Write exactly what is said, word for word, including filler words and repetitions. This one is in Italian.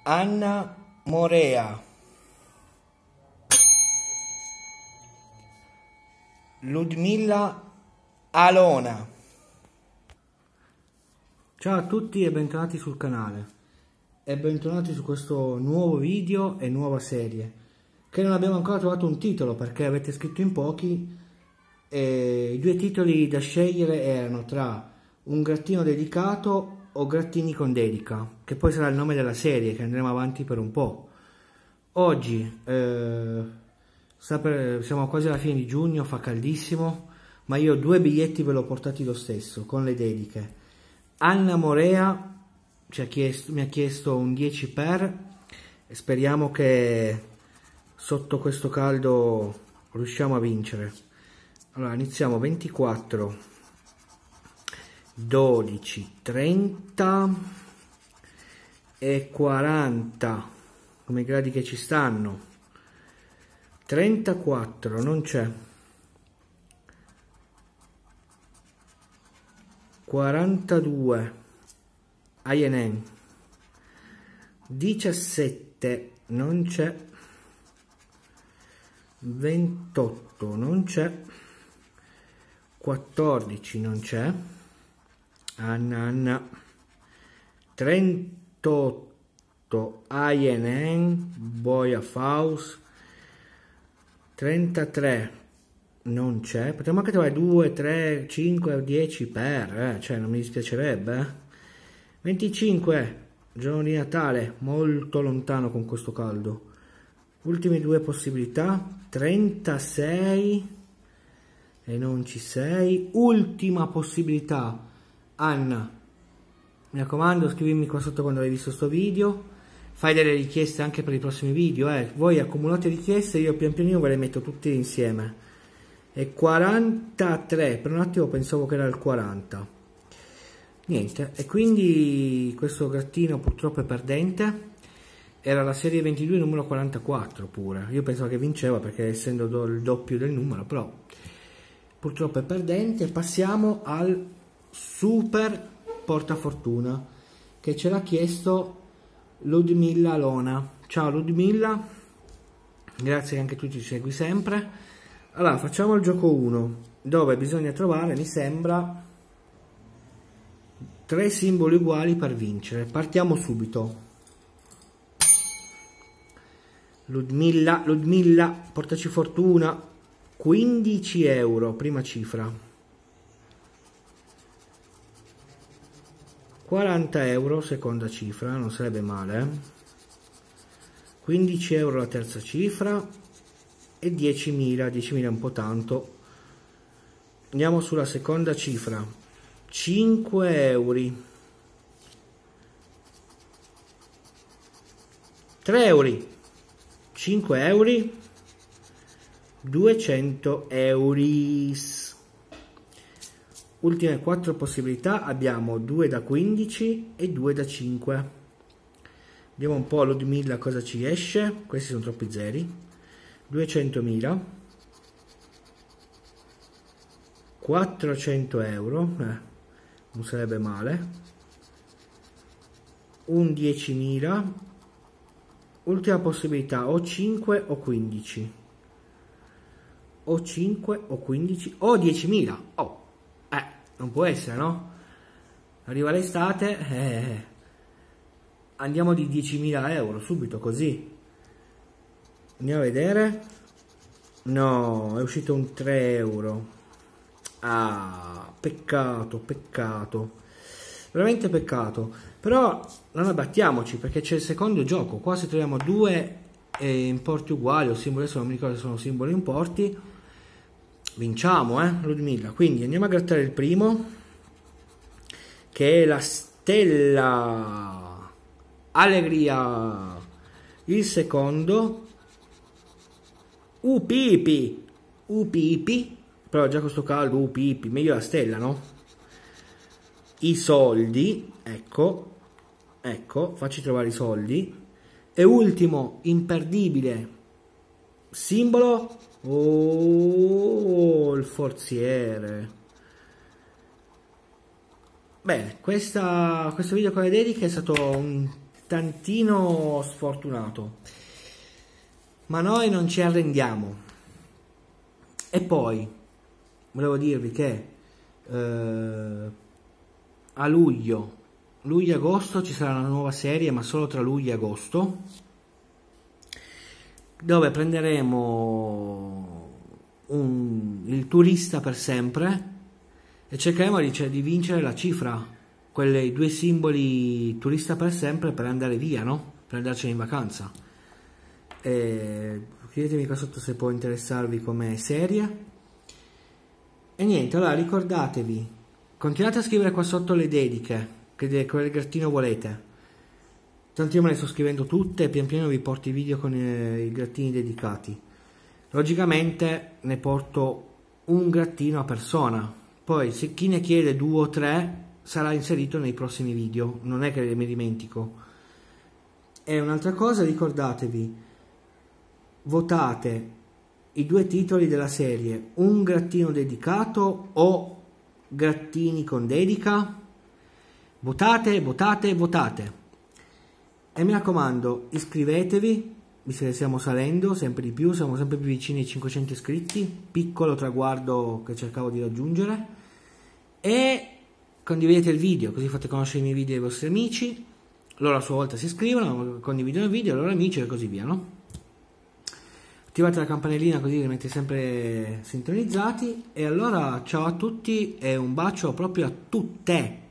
Anna Morea, Ludmilla Alona. Ciao a tutti e bentornati sul canale e bentornati su questo nuovo video e nuova serie che non abbiamo ancora trovato un titolo perché avete scritto in pochi e i due titoli da scegliere erano tra un grattino dedicato o grattini con dedica, che poi sarà il nome della serie che andremo avanti per un po'. Oggi eh, siamo quasi alla fine di giugno, fa caldissimo, ma io due biglietti ve l'ho portati lo stesso con le dediche. Anna Morea ci ha chiesto, mi ha chiesto un dieci per e speriamo che sotto questo caldo riusciamo a vincere. Allora iniziamo. Ventiquattro, dodici, trenta e quaranta come i gradi che ci stanno. Trentaquattro non c'è, quarantadue I N N, diciassette non c'è, ventotto non c'è, quattordici non c'è, Anna Anna, trentotto I N N, Boia Faust, trentatré non c'è, potremmo anche trovare due, tre, cinque, dieci per, eh? Cioè non mi dispiacerebbe, eh? venticinque, giorno di Natale, molto lontano con questo caldo. Ultime due possibilità, trentasei e non ci sei. Ultima possibilità, Anna, mi raccomando scrivimi qua sotto quando hai visto sto video, fai delle richieste anche per i prossimi video, eh. Voi accumulate richieste, io pian pianino ve le metto tutte insieme. E quarantatré, per un attimo pensavo che era il quaranta, niente, e quindi questo grattino purtroppo è perdente. Era la serie ventidue numero quarantaquattro pure, io pensavo che vinceva perché essendo do il doppio del numero, però purtroppo è perdente. Passiamo al super portafortuna che ce l'ha chiesto Ludmilla Alona. Ciao Ludmilla, grazie che anche tu ci segui sempre. Allora facciamo il gioco uno dove bisogna trovare, mi sembra, tre simboli uguali per vincere. Partiamo subito. Ludmilla, Ludmilla, portaci fortuna. Quindici euro, prima cifra. quaranta euro, seconda cifra, non sarebbe male. Eh? quindici euro la terza cifra. E diecimila, diecimila è un po' tanto. Andiamo sulla seconda cifra. cinque euro. tre euro. cinque euro. duecento euro. Ultime quattro possibilità, abbiamo due da quindici e due da cinque. Vediamo un po' Ludmilla cosa ci esce. Questi sono troppi zeri. duecentomila, quattrocento euro, eh, non sarebbe male, un diecimila, ultima possibilità, o cinque o quindici, o cinque o quindici o diecimila. Oh, eh, non può essere, no? Arriva l'estate, eh, andiamo di diecimila euro subito così. Andiamo a vedere. No, è uscito un tre euro. Ah, peccato, peccato. Veramente peccato. Però non abbattiamoci perché c'è il secondo gioco. Qua se troviamo due eh, importi uguali o simboli, adesso non mi ricordo se sono simboli o importi, vinciamo, eh, Ludmilla. Quindi andiamo a grattare il primo, che è la stella Allegria. Il secondo, Upipi, Upipi, però già questo caldo, Upipi, meglio la stella, no? I soldi, ecco, ecco, facci trovare i soldi. E ultimo, imperdibile, simbolo, oh, il forziere. Bene, questa, questo video con le dediche è stato un tantino sfortunato, ma noi non ci arrendiamo. E poi volevo dirvi che eh, a luglio luglio agosto ci sarà una nuova serie, ma solo tra luglio e agosto, dove prenderemo un, il turista per sempre e cercheremo di, cioè, di vincere la cifra, quei due simboli turista per sempre, per andare via, no? Per andarcene in vacanza. E chiedetemi qua sotto se può interessarvi come serie. E niente, allora ricordatevi, continuate a scrivere qua sotto le dediche che quel grattino volete. Tanto io me le sto scrivendo tutte e pian piano vi porto i video con eh, i grattini dedicati. Logicamente ne porto un grattino a persona, poi se chi ne chiede due o tre sarà inserito nei prossimi video, non è che mi dimentico. E un'altra cosa, ricordatevi, votate i due titoli della serie, un grattino dedicato o grattini con dedica. Votate, votate, votate. E mi raccomando, iscrivetevi, visto che stiamo salendo sempre di più, siamo sempre più vicini ai cinquecento iscritti, piccolo traguardo che cercavo di raggiungere, e condividete il video, così fate conoscere i miei video ai vostri amici, loro a sua volta si iscrivono, condividono il video ai loro amici e così via, no? Attivate la campanellina così rimanete sempre sintonizzati. E allora ciao a tutti e un bacio proprio a tutte.